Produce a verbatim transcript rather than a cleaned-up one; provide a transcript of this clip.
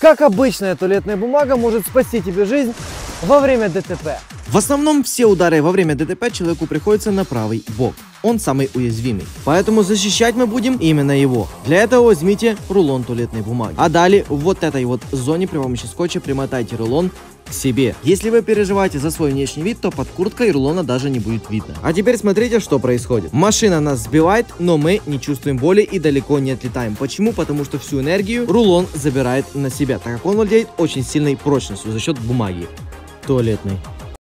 Как обычная туалетная бумага может спасти тебе жизнь во время ДТП? В основном все удары во время ДТП человеку приходится на правый бок. Он самый уязвимый. Поэтому защищать мы будем именно его. Для этого возьмите рулон туалетной бумаги. А далее в вот этой вот зоне при помощи скотча примотайте рулон к себе. Если вы переживаете за свой внешний вид, то под курткой рулона даже не будет видно. А теперь смотрите, что происходит. Машина нас сбивает, но мы не чувствуем боли и далеко не отлетаем. Почему? Потому что всю энергию рулон забирает на себя, так как он владеет очень сильной прочностью за счет бумаги туалетной.